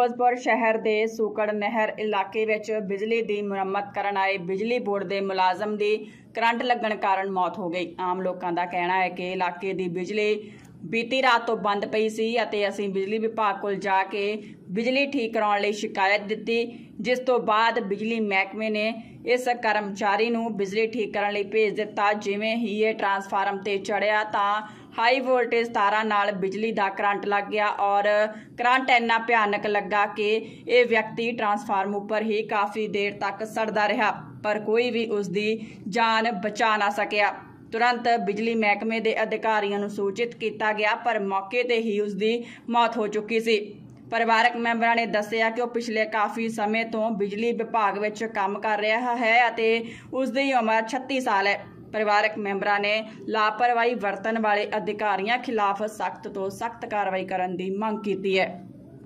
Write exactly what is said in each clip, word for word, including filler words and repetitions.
ਫਿਰੋਜ਼ਪੁਰ शहर के सूकड़ नहर इलाके विच बिजली की मुरम्मत करन आए बिजली बोर्ड के मुलाजम की करंट लगन कारण मौत हो गई। आम लोगों का कहना है कि इलाके की बिजली बीती रात तो बंद पई सी अते असीं बिजली विभाग कोल जाके बिजली ठीक कराउण लई शिकायत दित्ती, जिस तो बाद बिजली महकमे ने इस कर्मचारी नूं बिजली ठीक करन लई भेज दित्ता। जिवें ही ये ट्रांसफार्म ते चढ़िया तां हाई वोल्टेज तारां नाल बिजली दा करंट लग गया और करंट इन्ना भयानक लगा कि ये व्यक्ति ट्रांसफार्म उपर ही काफ़ी देर तक सड़दा रहा, पर कोई भी उसकी जान बचा ना सकिया। तुरंत बिजली महकमे के अधिकारियों नूं सूचित किया गया, पर मौके ते ही उसकी मौत हो चुकी सी। परिवारक मैंबरां ने दस्सिया कि वह पिछले काफ़ी समय तो बिजली विभाग विच काम कर रहा है अते उसकी उम्र छत्ती साल है। परिवारक मैंबरां ने लापरवाही वरतन वाले अधिकारियों खिलाफ सख्त तो सख्त कार्रवाई करने की मांग की है।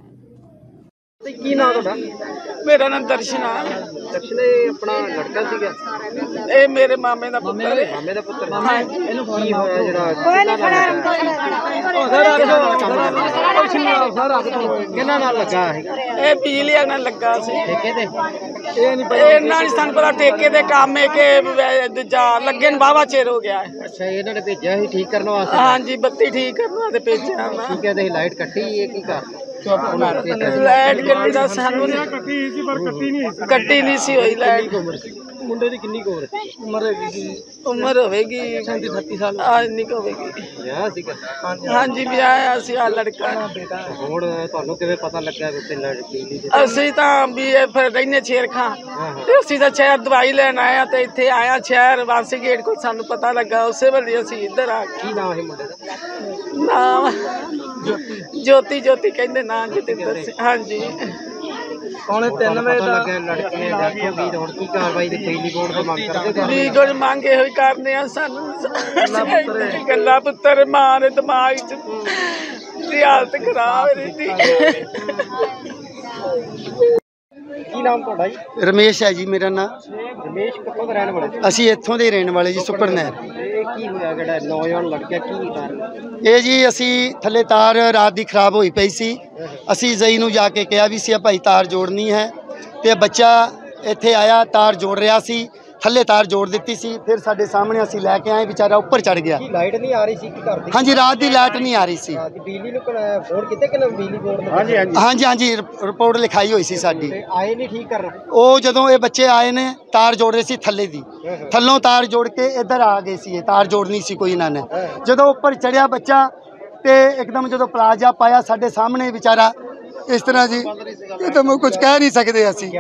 की नाम तुहाडा? मेरा नाम दर्शन है। दर्शन अपना लड़का सीगा? ए मेरे मामे दा पुत्तर है। मामे दा पुत्तर हां। इहनू की होया जेड़ा किन्ना नाल लगा है? ए बिजली नाल लगा सी। ठेके ते ए नहीं पता इन्ना नहीं सन पता ठेके दे काम है के जा लगे न बावा चेर हो गया है। अच्छा इन्हां ने भेजा ही ठीक करने वास्ते? हां जी बत्ती ठीक करने वास्ते भेजा ना। ठीक है ते लाइट कट्टी है की कर लाइट कट्टी दा सानू कट्टी सी पर कट्टी नहीं कट्टी नहीं सी होई लाइट। मुंडे दी कितनी उम्र है? उम्र उम्र होगी पैंतीस छत्तीस साल आज नहीं होगी। विआह सी? हां जी विआह सी आ लड़का। ਹੁਣ ਤੁਹਾਨੂੰ ਕਿਵੇਂ ਪਤਾ ਲੱਗਾ ਕਿ ਬਿਜਲੀ ਦੇ? ਅਸੀਂ ਤਾਂ ਵੀ ਫਿਰ ਰਹਿੰਦੇ ਸ਼ੇਰ ਖਾਂ ਤੇ ਅਸੀਂ ਤਾਂ ਸ਼ਹਿਰ ਦਵਾਈ ਲੈਣ ਆਇਆ ਤੇ ਇੱਥੇ ਆਇਆ ਸ਼ਹਿਰ ਵਾਸੀ ਗੇਟ ਕੋਲ ਸਾਨੂੰ ਪਤਾ ਲੱਗਾ ਉਸੇ ਵੇਲੇ ਅਸੀਂ ਇੱਧਰ ਆ ਗਏ। ਕੀ ਨਾਮ ਹੈ ਮੁੰਡੇ ਦਾ? ਨਾਮ ਜੋਤੀ ਜੋਤੀ ਕਹਿੰਦੇ ਨਾਂ ਜਤਿੰਦਰ ਸਿੰਘ। ਹਾਂਜੀ ਪੌਣੇ ਤਿੰਨ ਵਜੇ ਦਾ ਲੜਕੇ ਨੇ ਡੈਥ ਹੋ ਗਈ। ਹੁਣ ਕੀ ਕਾਰਵਾਈ ਦੀ ਬਿਜਲੀ ਬੋਰਡ ਤੋਂ ਮੰਗ ਕਰਦੇ? ਬਿਜਲੀ ਬੋਰਡ ਮੰਗ ਇਹੋ ਹੀ ਕਰਨੇ ਆ ਸਾਨੂੰ ਗੱਲਾਂ ਪੁੱਤਰ ਮਾਂ ਦੇ ਦਿਮਾਗ 'ਚ ਦੀ ਹਾਲਤ ਖਰਾਬ ਰਹਿੰਦੀ। ਕੀ ਨਾਮ ਤੁਹਾਡਾ ਜੀ? रमेश है जी मेरा नाम। ਰਮੇਸ਼ ਕਿੱਥੋਂ ਦੇ ਰਹਿਣ ਵਾਲੇ? असी इत्थों दे रहने वाले जी सुकड़ नहर। ਇਹ ਕੀ ਹੋਇਆ ਜਿਹੜਾ ਨੌਜਵਾਨ ਲੜਕਾ ਕੀ ਕਾਰਨ? ਇਹ ਜੀ ਅਸੀਂ ਥੱਲੇ ਤਾਰ ਰਾਤ ਦੀ ਖਰਾਬ ਹੋਈ ਪਈ ਸੀ। ਅਸੀਂ ਜ਼ਈ ਨੂੰ ਜਾ ਕੇ ਕਿਹਾ ਵੀ ਸੀ ਭਾਈ ਤਾਰ ਜੋੜਨੀ ਹੈ ਤੇ ਬੱਚਾ ਇੱਥੇ ਆਇਆ ਤਾਰ ਜੋੜ ਰਿਹਾ ਸੀ, ਥੱਲੇ ਤਾਰ ਜੋੜ ਦਿੱਤੀ ਸੀ। ਫਿਰ ਸਾਡੇ ਸਾਹਮਣੇ ਅਸੀਂ ਲੈ ਕੇ ਆਏ, ਵਿਚਾਰਾ ਉੱਪਰ ਚੜ ਗਿਆ। ਕੀ ਲਾਈਟ ਨਹੀਂ ਆ ਰਹੀ ਸੀ? ਕੀ ਕਰਦੀ? ਹਾਂਜੀ ਰਾਤ ਦੀ ਲਾਈਟ ਨਹੀਂ ਆ ਰਹੀ ਸੀ। ਬਿਜਲੀ ਨੂੰ ਫੋਨ ਕਿਤੇ ਕਿ ਬਿਜਲੀ ਬੋਰਡ ਨੂੰ? ਹਾਂਜੀ ਹਾਂਜੀ ਹਾਂਜੀ ਹਾਂਜੀ ਰਿਪੋਰਟ ਲਿਖਾਈ ਹੋਈ ਸੀ ਸਾਡੀ। ਆਏ ਨਹੀਂ ਠੀਕ ਕਰਨ? ਉਹ ਜਦੋਂ ਇਹ ਬੱਚੇ ਆਏ ਨੇ ਤਾਰ ਜੋੜ ਰਹੇ ਸੀ ਥੱਲੇ ਦੀ, ਥੱਲੋਂ ਤਾਰ ਜੋੜ ਕੇ ਇੱਧਰ ਆ ਗਏ ਸੀ। ਇਹ ਤਾਰ ਜੋੜਨੀ ਸੀ ਕੋਈ ਇਹਨਾਂ ਨੇ। ਜਦੋਂ ਉੱਪਰ ਚੜਿਆ ਬੱਚਾ ਤੇ ਇੱਕਦਮ ਜਦੋਂ ਪਲਾਜ਼ਾ ਪਾਇਆ ਸਾਡੇ ਸਾਹਮਣੇ ਵਿਚਾਰਾ इस तरह जी ये तो मैं कुछ कह नहीं सकते असी।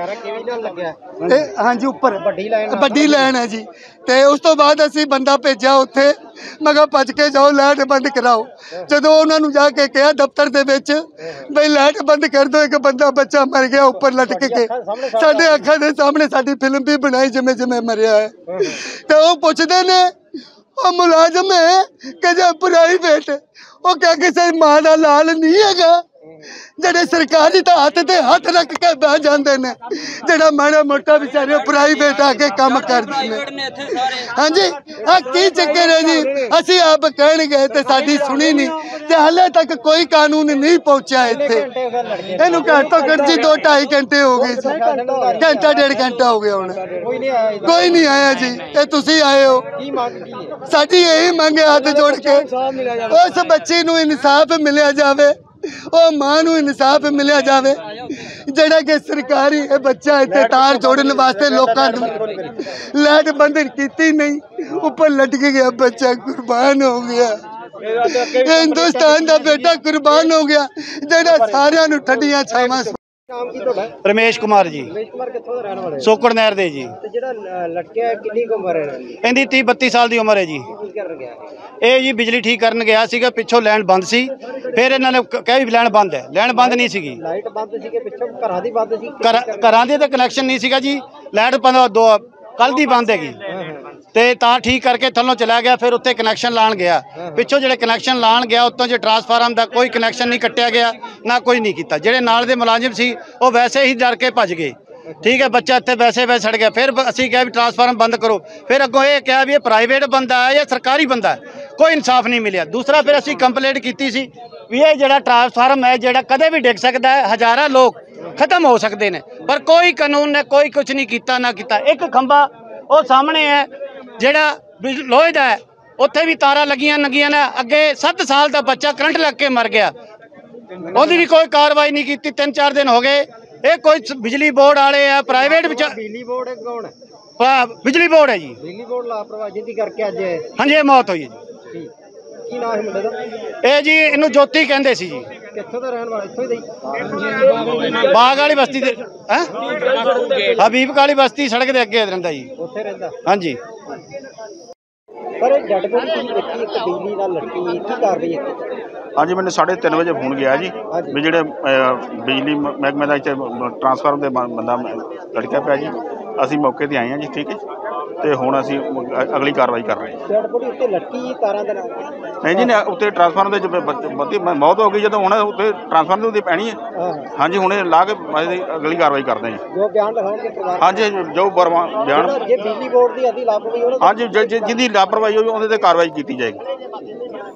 हाँ जी उपर बड़ी लैन है जी। तो उस तो बाद असी बंदा भेजा उत्थे, मैं कहा भज के जाओ लाइट बंद कराओ। जो उन्होंने जाके कहा दफ्तर के विच बई लाइट बंद कर दो, एक बंदा बच्चा मर गया उपर लटक के साडे अखां दे सामने साडी फिल्म भी बनाई जिमें जिमें मरिया है। तो वो पुछदे ने वो मुलाजम है कि जो प्राइवेट वो क्या किसी मां का लाल नहीं है ਜਿਹੜੇ ਸਰਕਾਰੀ ਤਾਂ ਹੱਥ ਤੇ ਹੱਥ ਰੱਖ ਕੇ ਬਹਿ ਜਾਂਦੇ ਨੇ, ਜਿਹੜਾ ਮਾੜਾ ਮੋਟਾ ਵਿਚਾਰੇ ਪ੍ਰਾਈਵੇਟ ਆ ਕੇ ਕੰਮ ਕਰਦੇ ਨੇ। ਹਾਂਜੀ ਆ ਕੀ ਚੱਕਰ ਹੈ ਜੀ? ਅਸੀਂ ਆਪ ਕਹਿਣ ਗਏ ਤੇ ਸਾਡੀ ਸੁਣੀ ਨਹੀਂ ਤੇ ਹਾਲੇ ਤੱਕ ਕੋਈ ਕਾਨੂੰਨ ਨਹੀਂ ਪਹੁੰਚਿਆ ਇੱਥੇ। ਇਹਨੂੰ ਘੱਟ ਤੋਂ ਘੱਟ ਜੀ ਦੋ ਢਾਈ ਘੰਟੇ ਹੋ ਗਏ ਸੀ, ਘੰਟਾ ਡੇਢ ਘੰਟਾ ਹੋ ਗਿਆ ਹੁਣ ਕੋਈ ਨਹੀਂ ਆਇਆ ਜੀ। ਇਹ ਤੁਸੀਂ ਆਏ ਹੋ। ਸਾਡੀ ਇਹੀ ਮੰਗ ਹੈ ਹੱਥ ਜੋੜ ਕੇ ਉਸ ਬੱਚੀ ਨੂੰ ਇਨਸਾਫ ਮਿਲਿਆ ਜਾਵੇ, ਉਹ ਮਾਂ ਨੂੰ ਇਨਸਾਫ ਮਿਲਿਆ ਜਾਵੇ ਜਿਹੜਾ ਕਿ ਸਰਕਾਰੀ ਇਹ ਬੱਚਾ ਇੱਥੇ ਤਾਰ ਜੋੜਨ ਵਾਸਤੇ ਲੋਕਾਂ ਨੂੰ ਲਾਈਟ ਬੰਦ ਕੀਤੀ ਨਹੀਂ, ਉੱਪਰ ਲਟਕ ਗਿਆ ਬੱਚਾ, ਕੁਰਬਾਨ ਹੋ ਗਿਆ। हिंदुस्तान का बेटा कुर्बान हो गया जेड़ा सारियां नूं ठंडियां छावां। नाम की तोड़ा? रमेश कुमार जी। रमेश कुमार कित्थों दा रहण वाले? सोकड़ नहर दे जी। ते जेड़ा लड़का कितनी उम्र है? इहदी तीस बत्तीस साल दी उम्र है जी। की करन गया? ਇਹ ਜੀ ਬਿਜਲੀ ਠੀਕ ਕਰਨ ਗਿਆ ਸੀਗਾ, ਪਿੱਛੋਂ ਲਾਈਨ ਬੰਦ ਸੀ। ਫਿਰ ਇਹਨਾਂ ਨੇ ਕਿਹਾ ਵੀ ਲਾਈਨ ਬੰਦ ਹੈ, ਲਾਈਨ ਬੰਦ ਨਹੀਂ ਸੀਗੀ। ਲਾਈਟ ਬੰਦ ਸੀ ਕਿ ਪਿੱਛੋਂ ਘਰਾਂ ਦੀ ਬੰਦ ਸੀ? ਘਰਾਂ ਦੇ ਤਾਂ ਕਨੈਕਸ਼ਨ ਨਹੀਂ ਸੀਗਾ ਜੀ, ਲਾਈਟ ਬੰਦ ਦੋ ਕੱਲ ਦੀ ਬੰਦ ਹੈਗੀ ਤੇ ਤਾਂ ਠੀਕ ਕਰਕੇ ਥੱਲੋਂ ਚਲਾ ਗਿਆ। ਫਿਰ ਉੱਤੇ ਕਨੈਕਸ਼ਨ ਲਾਣ ਗਿਆ, ਪਿੱਛੋਂ ਜਿਹੜੇ ਕਨੈਕਸ਼ਨ ਲਾਣ ਗਿਆ ਉੱਤੋਂ ਜੇ ਟਰਾਂਸਫਾਰਮ ਦਾ ਕੋਈ ਕਨੈਕਸ਼ਨ ਨਹੀਂ ਕੱਟਿਆ ਗਿਆ ਨਾ ਕੋਈ ਨਹੀਂ ਕੀਤਾ। ਜਿਹੜੇ ਨਾਲ ਦੇ ਮੁਲਾਜ਼ਮ ਸੀ ਉਹ ਵੈਸੇ ਹੀ ਡਰ ਕੇ ਭੱਜ ਗਏ। ठीक है बच्चा इतने वैसे वैसे सड़ गया। फिर असी कहा भी ट्रांसफार्म बंद करो, फिर अगों ये कहा भी ये प्राइवेट बंदा है या सरकारी बंदा है, कोई इंसाफ नहीं मिला। दूसरा फिर असी कंप्लेंट की सी भी ये जो ट्रांसफार्म है जो कदे भी डिग सकता है, हज़ारा लोग ਖਤਮ ਹੋ ਸਕਦੇ ਨੇ, ਪਰ ਕੋਈ ਕਾਨੂੰਨ ਨੇ ਕੋਈ ਕੁਝ ਨਹੀਂ ਕੀਤਾ ਨਾ ਕੀਤਾ। ਇੱਕ ਖੰਭਾ ਉਹ ਸਾਹਮਣੇ ਹੈ ਜਿਹੜਾ ਬਿਜ- ਲੋਹੇ ਦਾ ਹੈ, ਉੱਥੇ ਵੀ ਤਾਰਾਂ ਲੱਗੀਆਂ ਲੱਗੀਆਂ ਨੇ। ਅੱਗੇ ਸੱਤ ਸਾਲ ਦਾ ਬੱਚਾ ਕਰੰਟ ਲੱਗ ਕੇ ਮਰ ਗਿਆ, ਉਹਦੀ ਵੀ ਕੋਈ ਕਾਰਵਾਈ ਨਹੀਂ ਕੀਤੀ। ਤਿੰਨ ਚਾਰ ਦਿਨ ਹੋ ਗਏ। ਇਹ ਕੋਈ ਸ- ਬਿਜਲੀ ਬੋਰਡ ਵਾਲੇ ਆ, ਪ੍ਰਾਈਵੇਟ ਵਿੱਚ ਬਿਜਲੀ ਬੋਰਡ ਕੌਣ ਹੈ? ਆ, ਬਿਜਲੀ ਬੋਰਡ ਹੈ ਜੀ। ਬਿਜਲੀ ਬੋਰਡ ਲਾਪਰਵਾਹੀ ਜਿਹਦੀ ਕਰਕੇ ਅੱਜ ਇਹ ਹਾਂਜੀ, ਇਹ ਮੌਤ ਹੋਈ ਹੈ ਜੀ। ਠੀਕ। ਕੀ ਨਾਮ ਹੈ ਮੁੰਡੇ ਦਾ? ਇਹ ਜੀ ਇਹਨੂੰ ਜੋਤੀ ਕਹਿੰਦੇ ਸੀ ਜੀ, ਕਿੱਥੋਂ ਦਾ ਰਹਿਣ ਵਾਲਾ? ਇੱਥੋਂ ਹੀ ਦਾ ਹੀ? ਬਾਗ ਵਾਲੀ ਬਸਤੀ ਦੇ ਹੈ ਹਬੀਬ ਕਾਲੀ ਬਸਤੀ ਸੜਕ ਦੇ ਅੱਗੇ ਰਹਿੰਦਾ ਜੀ। ਉੱਥੇ ਰਹਿੰਦਾ। ਹਾਂਜੀ। ਪਰ ਇਹ ਡੈਡ ਬੋਡੀ ਤੁਸੀਂ ਦੇਖੀ ਇੱਕ ਬਿਜਲੀ ਨਾਲ ਲਟਕੀ, ਕੀ ਕਾਰਵਾਈ ਹੈ? ਹਾਂਜੀ, ਮੈਨੂੰ ਸਾਢੇ ਤਿੰਨ ਵਜੇ ਫੋਨ ਗਿਆ ਜੀ ਵੀ ਜਿਹੜੇ ਅ, ਬਿਜਲੀ ਮ- ਮਹਿਕਮੇ ਦਾ ਇੱਥੇ ਟਰਾਂਸਫਾਰਮ ਦੇ ਬ- ਬੰਦਾ ਲੜਕਿਆ ਪਿਆ ਜੀ। ਅਸੀਂ ਮੌਕੇ ਤੇ ਆਏ ਹਾਂ ਜੀ। ਠੀਕ ਹੈ ਜੀ। ਤੇ ਹੁਣ ਅਸੀਂ ਅ- ਅਗਲੀ ਕਾਰਵਾਈ ਕਰ ਰਹੇ ਹਾਂ। ਡੈਡ ਬੋਡੀ ਉੱਤੇ ਲਟਕੀ ਤਾਰਾਂ ਦੇ ਨਾਲ। ਨਹੀਂ ਜੀ, ਨੇ ਉੱਤੇ ਟਰਾਂਸਫਾਰਮ ਦੇ ਬ- ਬ- ਬੱਤੀ ਮੌਤ ਹੋ ਗਈ ਜਦੋਂ, ਹੁਣ ਉੱਤੇ ਟਰਾਂਸਫਾਰਮ ਦੇ ਉੱਤੇ ਪੈਣੀ ਹੈ। ਹਾਂ। ਹਾਂਜੀ, ਹੁਣੇ ਲਾ ਕੇ ਅਸੀਂ ਅਗਲੀ ਕਾਰਵਾਈ ਕਰਦੇ ਹਾਂ ਜੀ। ਜੋ ਬਿਆਨ ਲਿਖਾਉਣਗੇ ਪਰਿਵਾਰ। ਹਾਂਜੀ, ਜੋ ਬਰਮਾ ਬਿਆਨ ਜਿਹੜਾ ਜੇ ਬਿਜਲੀ ਬੋਰਡ ਦੀ ਅਧੀ ਲਾਪਰਵਾਹੀ ਉਹਨਾਂ ਹਾਂਜੀ, ਜ- ਜ- ਜਿਹਦੀ ਲਾਪਰਵਾਹੀ ਹੋਈ ਉਹਦੇ ਤੇ ਕਾਰਵਾਈ ਕੀਤੀ ਜਾਏਗੀ।